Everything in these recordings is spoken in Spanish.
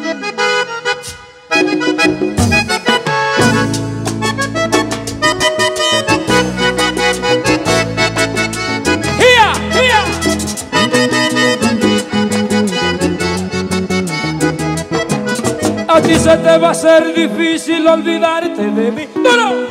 A ti se te va a hacer difícil olvidarte de mí. ¡Duro!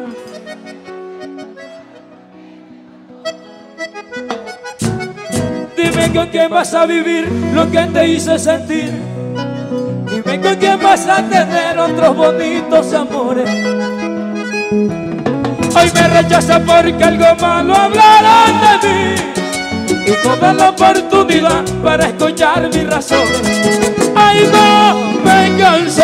Dime con quién vas a vivir lo que te hice sentir. Dime con quién vas a tener otros bonitos amores. Hoy me rechazas porque algo malo hablarán de mí. Y toda la oportunidad para escuchar mis razones. Ay, no me cansé,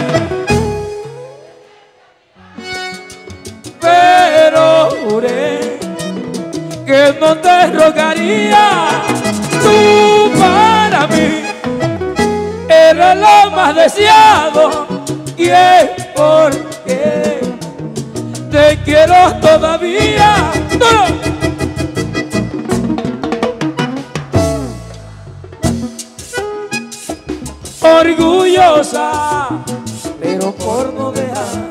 pero juré que no te rogaría. Tú para mí eres lo más deseado, y es porque te quiero todavía. ¡No! Orgullosa, pero por no dejar.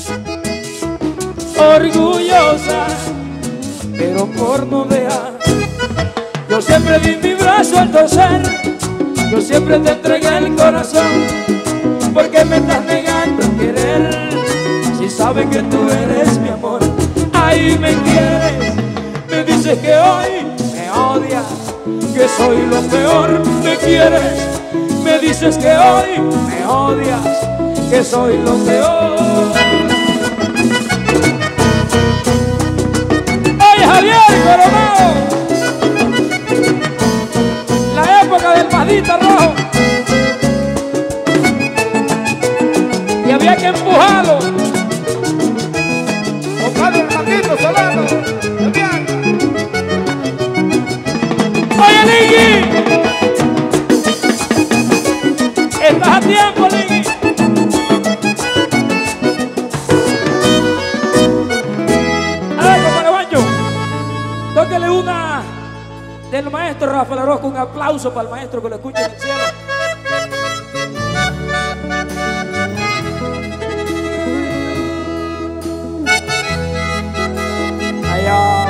Orgullosa, pero por no dejar. Yo siempre di mi brazo al torcer, yo siempre te entregué el corazón. ¿Por qué me estás negando a querer si sabes que tú eres mi amor? Ahí me quieres, me dices que hoy me odias, que soy lo peor. Me quieres, me dices que hoy me odias, que soy lo peor. Oye, Javier Coronado, la época del Madita Rojo, y había que empujarlo. Compadre Hernandito Solano, también. Oye, Lingui, estás a tiempo, Lingui. A ver, compadre Bancho, tóquele una del maestro Rafael Orozco. Un aplauso para el maestro, que lo escuche en el cielo. Allá.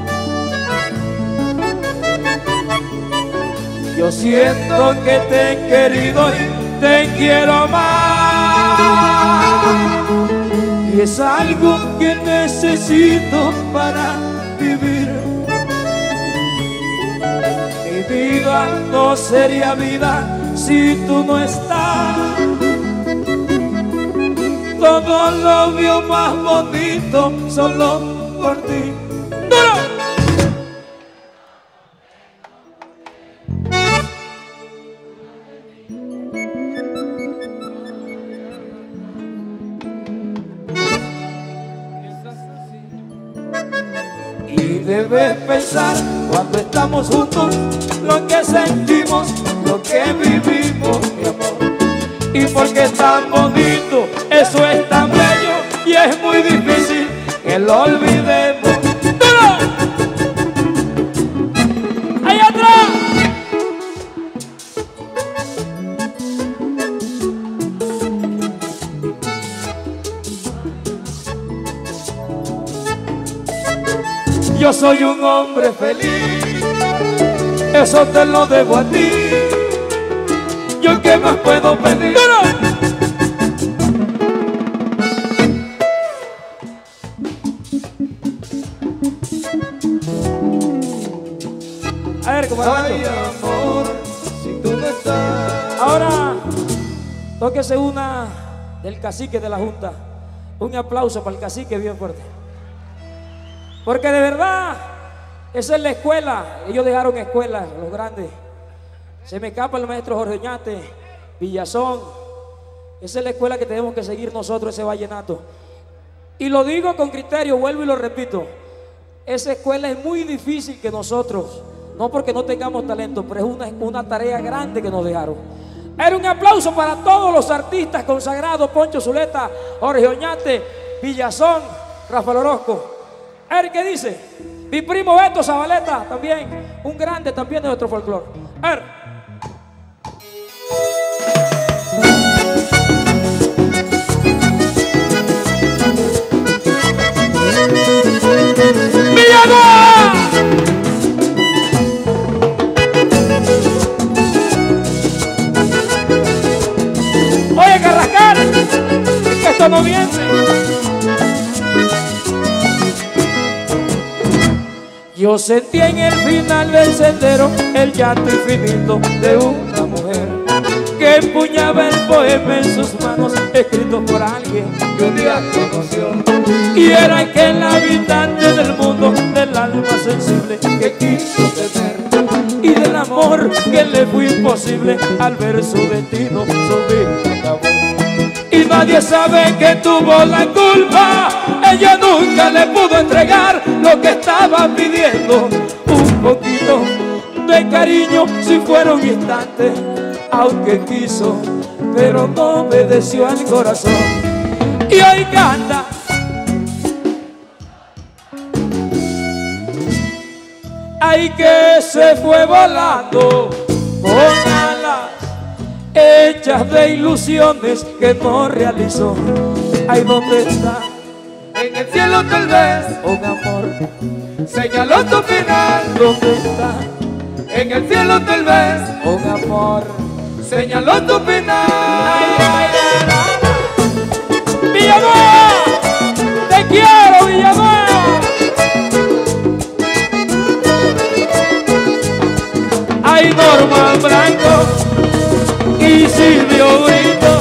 Yo siento que te he querido y te quiero más, y es algo que necesito para vivir. Mi vida no sería vida si tú no estás. Todo lo veo más bonito solo por ti. ¡Duro! Y debes pensar cuando estamos juntos lo que sentimos, lo que vivimos, mi amor. Y porque es tan bonito, eso es tan bello, y es muy difícil que lo olvidemos. ¡Duro! ¡Ahí atrás! Yo soy un hombre feliz, eso te lo debo a ti. ¿Yo qué más puedo pedir? A ver, ¿cómo Ay, amor, si tú no estás. ahora tóquese una del cacique de la Junta. Un aplauso para el cacique bien fuerte. Porque de verdad, esa es la escuela. Ellos dejaron escuela, los grandes. Se me escapa el maestro Jorge Oñate, Villazón. Esa es la escuela que tenemos que seguir nosotros, ese vallenato. Y lo digo con criterio, vuelvo y lo repito. Esa escuela es muy difícil que nosotros, no porque no tengamos talento, pero es una tarea grande que nos dejaron. Era un aplauso para todos los artistas consagrados: Poncho Zuleta, Jorge Oñate, Villazón, Rafael Orozco. A ver, ¿qué dice? Mi primo Beto Zabaleta, también, un grande también de nuestro folclore. A ver. Cristo no viene. Yo sentí en el final del sendero el llanto infinito de una mujer que empuñaba el poema en sus manos, escrito por alguien que un día conoció. Y era aquel habitante del mundo, del alma sensible que quiso tener, y del amor que le fue imposible al ver su destino, su vida acabó. Y nadie sabe que tuvo la culpa, ella nunca le pudo entregar lo que estaba pidiendo, un poquito de cariño si fuera un instante, aunque quiso, pero no obedeció al corazón. Y hoy canta. Ay, que se fue volando con alas hechas de ilusiones que no realizó. Ay, ¿dónde está? En el cielo tal vez Un amor, señaló tu final. ¿dónde está? En el cielo tal vez Un amor. señaló tu final. Ay, ay, ay, ay. Villanueva, te quiero, Villanueva. Ay, Norma Blanco y Silvio Brito.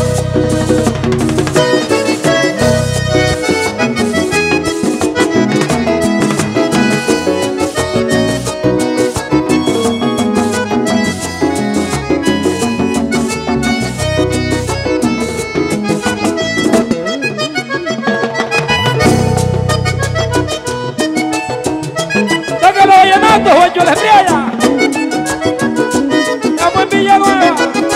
¡Toca los vallenatos, Juancho La Estrella! ¡Estamos en Villanueva!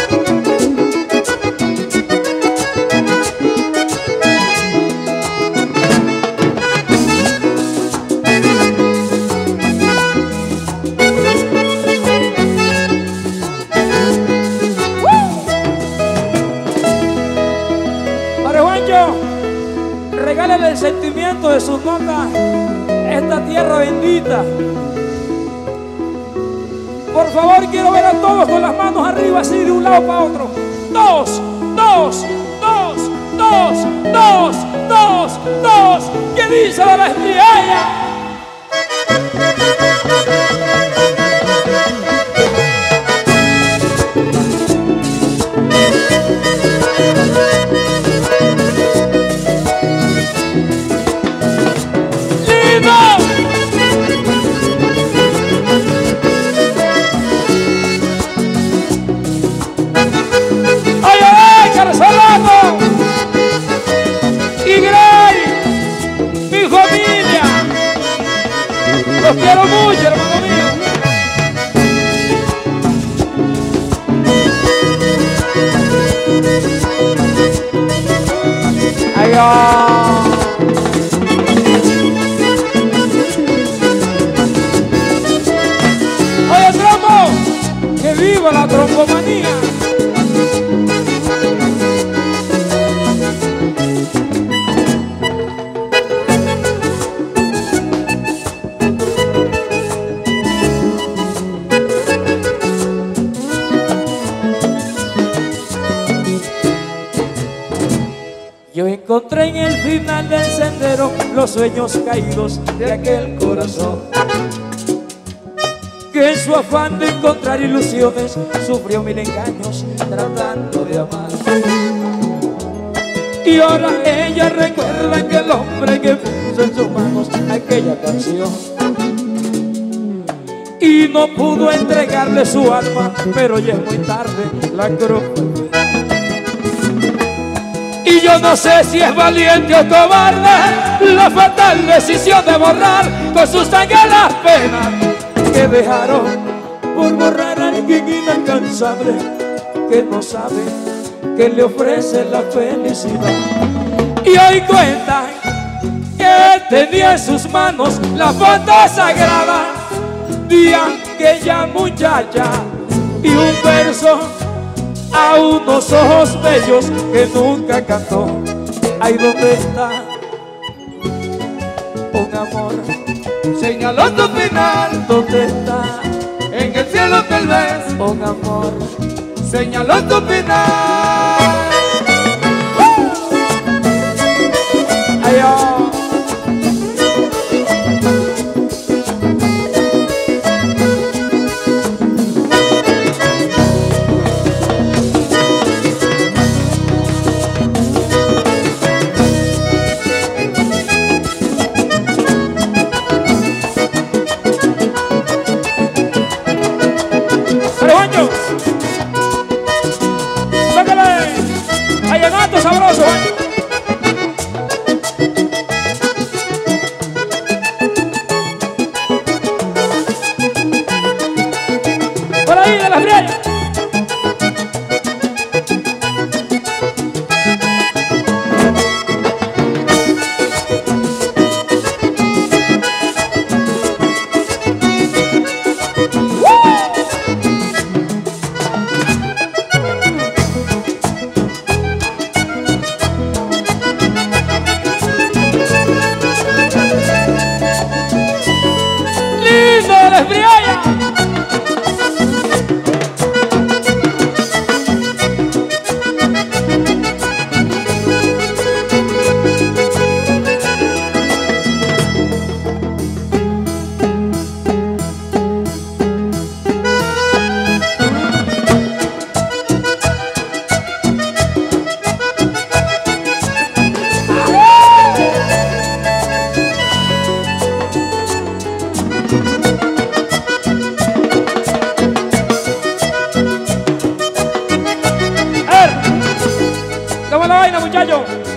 Para Juancho, regálale el sentimiento de sus notas a esta tierra bendita. Por favor, quiero ver a todos con las manos arriba, así de un lado para otro. Dos, dos, dos, dos, dos, dos, dos. ¿Qué dice la estrella? Los quiero mucho, hermano mío. Ay, oye, trompo, que viva la trompomanía. Yo encontré en el final del sendero los sueños caídos de aquel corazón que en su afán de encontrar ilusiones sufrió mil engaños tratando de amar. Y ahora ella recuerda aquel hombre que puso en sus manos aquella canción y no pudo entregarle su alma, pero ya es muy tarde, la cruz. Y yo no sé si es valiente o cobarde la fatal decisión de borrar con su sangre las penas que dejaron por borrar a alguien inalcanzable que no sabe que le ofrece la felicidad. Y hoy cuentan que tenía en sus manos la foto sagrada de aquella muchacha y un verso a unos ojos bellos que nunca cantó. Ay, ¿dónde está un amor? Señaló tu final. ¿Dónde está En el cielo tal vez un amor? señaló tu final. yo. Sabroso, por ahí de las briallas. ¿Cómo la vaina, muchachos?